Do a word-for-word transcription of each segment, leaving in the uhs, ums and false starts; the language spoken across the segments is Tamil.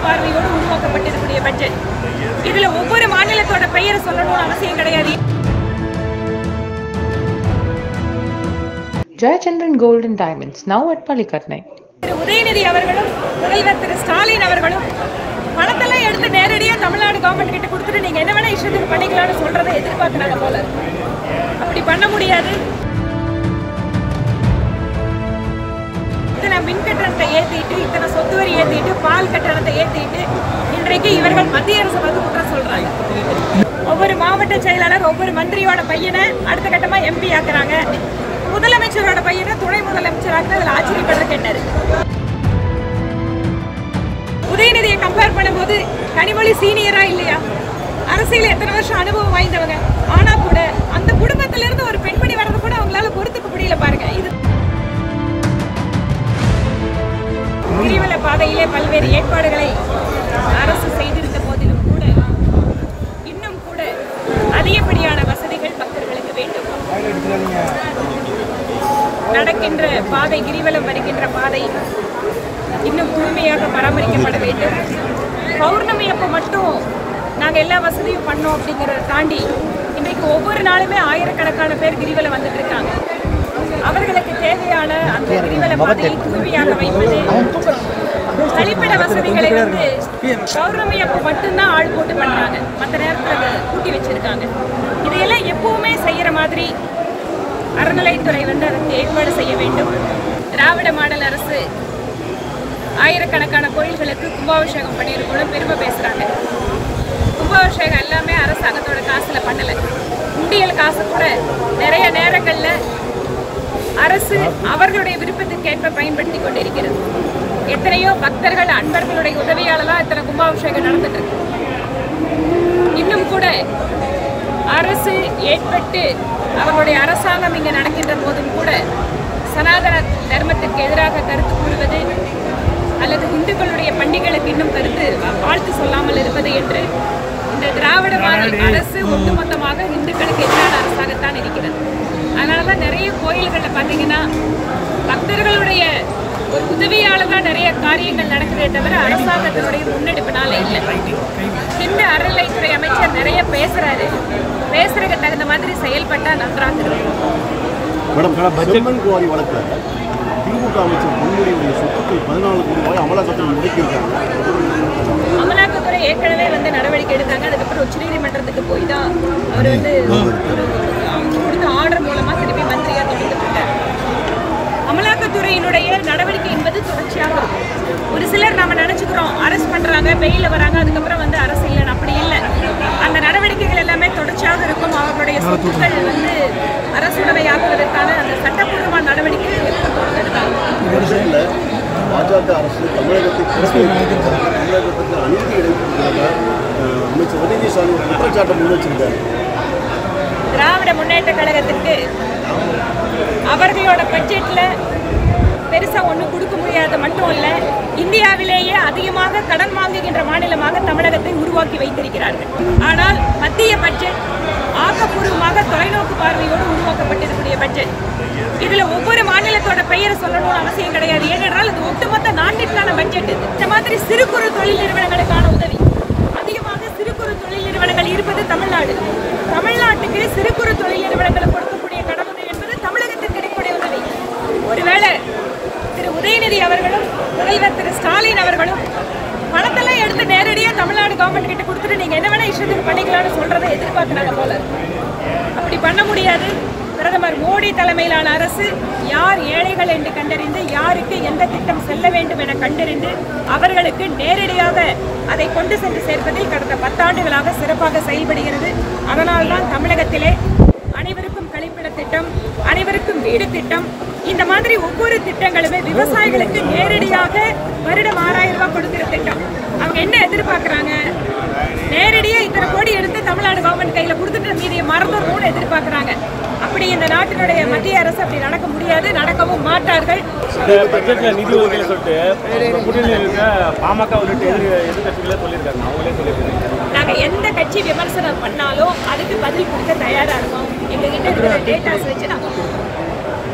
பார்வையோடு உருவாக்கப்பட்டிருக்கிற பட்ஜெட். இதுல ஒவ்வொரு மாநிலத்தோட பெயரை சொல்லணும்னு அவசியம் கிடையாது. Jayachandran Gold and Diamonds, now at Palikatnai. Thiru Udhayanidhi அவர்களும் முதல்வர் திரு ஸ்டாலின் அவர்களும் பணத்தெல்லாம் எடுத்து நேரடியா தமிழ்நாடு கவர்மெண்ட் கிட்ட கொடுத்துட்டு நீங்க என்ன வேணா இஷ்டத்துக்கு பண்ணிக்கலாம்னு சொல்றதை எதிர்பார்க்கறாங்க போல. அப்படி பண்ண முடியாது. இத்தனை மின் கட்டணத்தை ஏற்றிட்டு, இத்தனை சொத்து வரி ஏற்றிட்டு, பால் கட்டணத்தை ஏற்றிட்டு இன்றைக்கு இவர்கள் மத்திய அரசு வந்து குற்றம் சொல்றாங்க. ஒவ்வொரு மாவட்ட செயலாளர் ஒவ்வொரு மந்திரியோட பையனை அடுத்த கட்டமா எம்பி ஆக்குறாங்க. முதலமைச்சரோட பையனை துணை முதலமைச்சராக அதில் ஆச்சரியப்படுறதுக்கு என்ன இருக்கு? உதயநிதியை கம்பேர் பண்ணும்போது கனிமொழி சீனியரா இல்லையா? அரசியல் எத்தனை வருஷம் அனுபவம் வாய்ந்தவங்க. ஆனா கூட அந்த குடும்பத்தில இருந்து ஒரு பெண்மணி வரது கூட அவங்களால பொறுத்துக்க முடியல பாருங்க. இது கிரிவல பாதையிலே பல்வேறு ஏற்பாடுகளை அரசு செய்திருந்த போதிலும் கூட இன்னும் கூட அதிகப்படியான வசதிகள் பக்தர்களுக்கு வேண்டும். நடக்கின்ற பாதை, கிரிவலம் வருகின்ற பாதை இன்னும் தூய்மையாக பராமரிக்கப்பட வேண்டும். பௌர்ணமி அப்போ மட்டும் நாங்கள் எல்லா வசதியும் பண்ணோம் அப்படிங்கிறத தாண்டி இன்றைக்கு ஒவ்வொரு நாளுமே ஆயிரக்கணக்கான பேர் கிரிவலம் வந்துட்டு இருக்காங்க. அவர்களுக்கு தேவையான அந்த கிரிவல பாதையை தூய்மையாக வைப்பது, கழிப்பிட வசதிகளை வந்து பௌர்ணமி அப்போ மட்டும்தான் ஆள் போட்டு பண்றாங்க. மற்ற நேரத்தில் அதை கூட்டி வச்சிருக்காங்க. இதையெல்லாம் எப்பவுமே செய்யற மாதிரி அறநிலைத்துறை வந்து அதற்கு ஏற்பாடு செய்ய வேண்டும். திராவிட மாடல் அரசு ஆயிரக்கணக்கான கோயில்களுக்கு கும்பாபிஷேகம் பண்ணியிருக்கணும் பெருமை பேசுறாங்க. கும்பாபிஷேகம் எல்லாமே அரசாங்கத்தோட காசுல பண்ணல. உண்டியல் காசு கூட நிறைய நேரங்கள்ல அரசு அவர்களுடைய விருப்பத்துக்கு ஏற்ப பயன்படுத்தி கொண்டிருக்கிறது. எத்தனையோ பக்தர்கள் அன்பர்களுடைய உதவியால தான் இத்தனை கும்பாபிஷேகம் நடந்துட்டு இருக்கு. இன்னும் கூட அரசு ஏற்பட்டு அவர்களுடைய அரசாங்கம் இங்கு நடக்கின்ற போதும் கூட சனாதன தர்மத்திற்கு எதிராக கருத்து கூறுவது அல்லது இந்துக்களுடைய பண்டிகைகளுக்கு இன்னும் கருத்து வாழ்த்து சொல்லாமல் இருப்பது என்று இந்த திராவிட மாடல் அரசு ஒட்டுமொத்தமாக இந்துக்களுக்கு எதிரான அரசாகத்தான் இருக்கிறது. அதனாலதான் நிறைய கோயில்களில் பார்த்தீங்கன்னா பக்தர்களுடைய ஒரு உதவியால தான் நிறைய காரியங்கள் நடக்குதே தவிர அரசாங்கத்தினுடைய முன்னெடுப்பினால இல்லை. இந்த அறநிலைத்துறை அமைச்சர் நிறைய பேசுறாரு. பேசுறதுக்கு தகுந்த மாதிரி செயல்பட்டா நன்றாக இருக்கும். திமுக அமைச்சர் பொன்முடியுடைய சொத்துக்கள் பதினாலு கோடி ரூபாய் அமலாக்கத்தில் முடக்கியிருக்காங்க. அமலாக்கத்துறை ஏற்கனவே வந்து நடவடிக்கை எடுத்தாங்க. அதுக்கப்புறம் உச்சநீதிமன்றத்துக்கு போய் தான் அவர் வந்து கொடுத்த ஆர்டர் மூலமா திருப்பி மந்திரியா தொடர்ந்துட்டு இருக்காரு. அமலாக்கத்துறையினுடைய நடவடிக்கை என்பது தொடர்ச்சியாக இருக்கும். ஒரு சிலர் நம்ம நினைச்சுக்கிறோம் அரெஸ்ட் பண்றாங்க, பெயில வராங்க, அதுக்கப்புறம் வந்து அரசு இல்லைன்னு. அப்படி இல்லை. அந்த நடவடிக்கைகள் எல்லாமே தொடர்ச்சியாக இருக்கும். அவர்களுடைய சொத்துக்கள் வந்து அரசுடைமையாக்குவதற்கான அந்த சட்டப்பூர்வமான நடவடிக்கைகள் பாஜக அரசு தமிழகத்தை தமிழகத்துக்கு அநீதி இடைப்பட்டதாக அமைச்சர் உதயநிதி ஸ்டாலின் குற்றச்சாட்டை முன்வச்சிருக்காரு. திராவிட முன்னேற்ற கழகத்திற்கு அவர்களோட பட்ஜெட்ல பெருசா ஒன்றும் கொடுக்க முடியாத மட்டும் இல்ல, இந்தியாவிலேயே அதிகமாக கடன் வாங்குகின்ற மாநிலமாக தமிழகத்தை உருவாக்கி வைத்திருக்கிறார்கள். ஆனால் மத்திய பட்ஜெட் ஆக்கப்பூர்வமாக தொலைநோக்கு பார்வையோடு உருவாக்கப்பட்டிருக்கிற பட்ஜெட். இதுல ஒவ்வொரு மாநிலத்தோட பெயரை சொல்லணும்னு அவசியம் கிடையாது. ஏனென்றால் இது ஒட்டுமொத்த நாட்டிற்கான பட்ஜெட். இந்த மாதிரி சிறு குறு தொழில் நிறுவனங்களுக்கான உதவி, அதிகமாக சிறு குறு தொழில் நிறுவனங்கள் இருப்பது தமிழ்நாடு. தமிழ்நாட்டுக்கு சிறு குறு தொழில் நிறுவனங்களை கொடுக்கக்கூடிய கடனுதவி என்பது தமிழகத்திற்கு கிடைக்கக்கூடிய உதவி. ஒருவேளை திரு உதயநிதி அவர்களும் முதல்வர் திரு ஸ்டாலின் அவர்களும் பணத்தெல்லாம் எடுத்து நேரடியா தமிழ்நாடு கவர்மெண்ட் கிட்ட கொடுத்துட்டு நீங்க என்ன வேணா இஷ்டத்துக்கு பண்ணிக்கலாம்னு சொல்றதை எதிர்பார்க்கறாங்க போல. அப்படி பண்ண முடியாது. பிரதமர் மோடி தலைமையிலான அரசு யார் ஏழைகள் என்று கண்டறிந்து, யாருக்கு எந்த திட்டம் செல்ல வேண்டும் என கண்டறிந்து அவர்களுக்கு நேரடியாக அதை கொண்டு சென்று சேர்ப்பதில் கடந்த பத்தாண்டுகளாக சிறப்பாக செயல்படுகிறது. அதனால்தான் தமிழகத்திலே அனைவருக்கும் கழிப்பிட திட்டம், அனைவருக்கும் வீடு திட்டம், இந்த மாதிரி ஒவ்வொரு திட்டங்களுமே விவசாயிகளுக்கு நேரடியாக வருடம் ஆறாயிரம் ரூபாய் கொடுக்கிற திட்டம். அவங்க என்ன எதிர்பார்க்கறாங்க? நேரடியா இத்தனை கோடி எடுத்து தமிழ்நாடு கவர்மெண்ட் கையில கொடுத்துட்டு மீதியை மறந்துடணும்னு எதிர்பார்க்கறாங்க. அப்படி இந்த நாட்டினுடைய மத்திய அரசு அப்படி நடக்க முடியாது, நடக்கவும் மாட்டார்கள். பட்ஜெட்ல நிதி ஒதுக்கீடு சொல்லிட்டு பாமக உள்ளிட்ட எதிர்கட்சிகளே சொல்லியிருக்காங்க, அவங்களே சொல்லியிருக்காங்க. நாங்க எந்த கட்சி விமர்சனம் பண்ணாலும் அதுக்கு பதில் கொடுக்க தயாரா இருக்கோம். எங்ககிட்ட இருக்கிற டேட்டாஸ் வச்சு நாங்க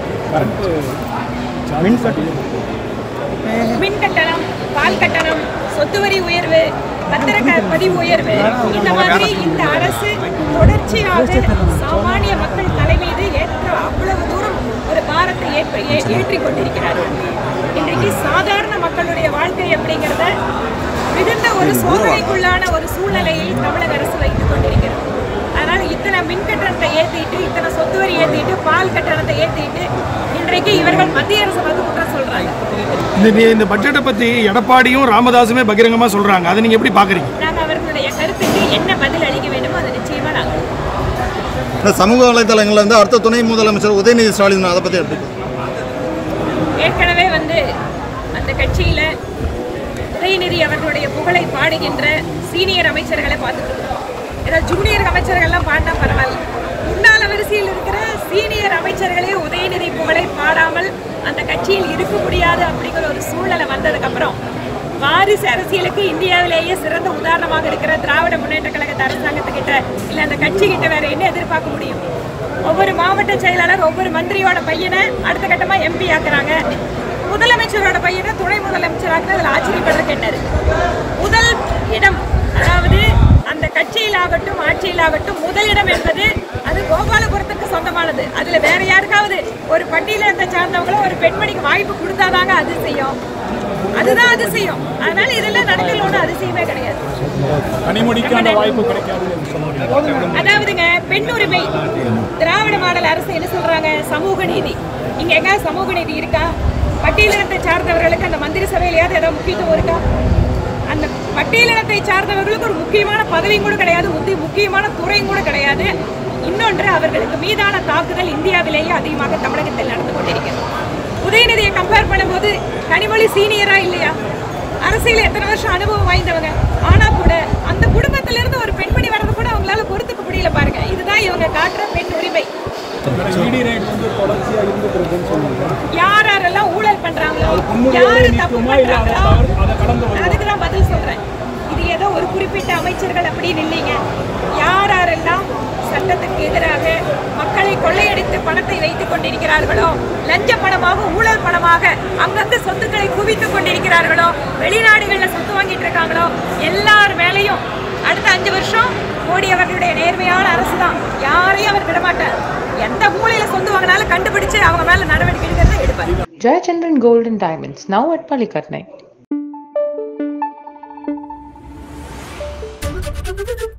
மின் கட்டணம், பால் கட்டணம், சொத்து வரி உயர்வு, பத்திர பதிவு உயர்வு, இந்த மாதிரி இந்த அரசு தொடர்ச்சியாக சாமானிய மக்கள் தலைமீது ஏற்ற அவ்வளவு தூரம் ஒரு பாரத்தை ஏற்றிக் கொண்டிருக்கிறார்கள். இன்றைக்கு சாதாரண மக்களுடைய வாழ்க்கை அப்படிங்கிறத மிகுந்த ஒரு சோதனைக்குள்ளான ஒரு சூழ்நிலையில் தமிழக அரசு வைத்துக் கொண்டிருக்கிறது. அதனால இத்தனை மின் கட்டணத்தை ஏற்றிட்டு, இத்தனை சொத்து வரி ஏற்றிட்டு, பால் கட்டணத்தை ஏற்றிட்டு இன்றைக்கு இவர்கள் மத்திய அரசு வந்து குற்றம் சொல்றாங்க. இந்த பட்ஜெட்டை பத்தி எடப்பாடியும் ராமதாசுமே பகிரங்கமா சொல்றாங்க. அதை நீங்க எப்படி பாக்குறீங்க? நாங்க அவர்களுடைய கருத்துக்கு என்ன பதில் அளிக்க வேண்டுமோ அதை நிச்சயமா நாங்கள் சமூக வலைதளங்கள்ல வந்து அடுத்த துணை முதலமைச்சர் உதயநிதி ஸ்டாலின் அதை பத்தி எப்படி? ஏற்கனவே வந்து அந்த கட்சியில உதயநிதி அவர்களுடைய புகழை பாடுகின்ற சீனியர் அமைச்சர்களை பார்த்துட்டு இருக்கோம். ஏதாவது ஜூனியர் அமைச்சர்கள்லாம் பாடினா பரவாயில்ல, முன்னாள் வரிசையில் இருக்கிற சீனியர் அமைச்சர்களே உதயநிதி புகழை பாடாமல் அந்த கட்சியில் இருக்க முடியாது அப்படிங்கிற ஒரு சூழ்நிலை வந்ததுக்கு அப்புறம் வாரிசு அரசியலுக்கு இந்தியாவிலேயே சிறந்த உதாரணமாக இருக்கிற திராவிட முன்னேற்ற கழகத்தை அரசாங்கத்துக்கிட்ட இல்ல அந்த கட்சி கிட்ட வேற என்ன எதிர்பார்க்க முடியும்? ஒவ்வொரு மாவட்ட செயலாளர் ஒவ்வொரு மந்திரியோட பையனை அடுத்த கட்டமா எம்பி ஆக்குறாங்க. முதலமைச்சரோட பையனை துணை முதலமைச்சராக அதில் ஆச்சரியப்படுறதுக்கு என்ன இருக்கு? முதல் இடம், அதாவது அந்த கட்சியிலாகட்டும் ஆட்சியிலாகட்டும் முதலிடம் என்பது அது கோபாலபுரத்துக்கு சொந்தமானது. அதுல வேற யாருக்காவது ஒரு பட்டியலத்தை சார்ந்தவங்களும் ஒரு பெண்மணிக்கு வாய்ப்பு கொடுத்தாதாங்க அதிசயம். அதுதான் அதிசயம். அதனால இதெல்லாம் நடக்கல ஒன்றும் அதிசயமே கிடையாது. அதாவதுங்க பெண் உரிமை, திராவிட மாடல் அரசு என்ன சொல்றாங்க? சமூக நீதி. இங்க எங்க சமூக நீதி இருக்கா? பட்டியலினத்தை சார்ந்தவர்களுக்கு அந்த மந்திரி சபையிலேயாவது ஏதாவது முக்கியத்துவம் இருக்கா? அந்த பட்டியலினத்தை சார்ந்தவர்களுக்கு ஒரு முக்கியமான பதவியும் கூட கிடையாது, முக்கியமான துறையும் கூட கிடையாது. இன்னொன்று, அவர்களுக்கு மீதான தாக்குதல் இந்தியாவிலேயே அதிகமாக தமிழகத்தில் நடந்து கொண்டிருக்கிறது. உதயநிதியை கம்பேர் பண்ணும்போது கனிமொழி சீனியரா இல்லையா? அரசியல் எத்தனை வருஷம் அனுபவம் வாய்ந்தவங்க. ஆனா கூட அந்த குடும்பத்திலிருந்து ஒரு பெண்மணி வர்றது கூட அவங்களால பொறுத்துக்க முடியல. பாருங்க, இதுதான் இவங்க காட்டுற பெண் உரிமை. யார் யாரெல்லாம் ஊழல் பண்றாங்களோ, யாரு தப்பு பண்றாங்களோ அதுக்குதான் பதில் சொல்றேன். இது ஏதோ ஒரு குறிப்பிட்ட அமைச்சர்கள் அப்படின்னு இல்லைங்க. யார் யாரெல்லாம் சட்டத்துக்கு எதிராக மக்களை கொள்ளையடித்து பணத்தை வைத்துக் கொண்டிருக்கிறார்களோ, லஞ்ச பணமாக ஊழல் பணமாக அங்கங்க சொத்துக்களை குவித்துக் கொண்டிருக்கிறார்களோ, வெளிநாடுகளில் சொத்து வாங்கிட்டு இருக்காங்களோ, எல்லார் மேலையும் அடுத்த அஞ்சு வருஷம் மோடி அவர்களுடைய நேர்மையான அரசு தான். யாரையும் அவர் விடமாட்டார். எந்த மூலையில சொத்து வாங்கினாலும் கண்டுபிடிச்சு அவங்க மேல நடவடிக்கை எடுக்கிறத எடுப்பார். Jayachandran Gold and Diamonds, now at Palikatnai.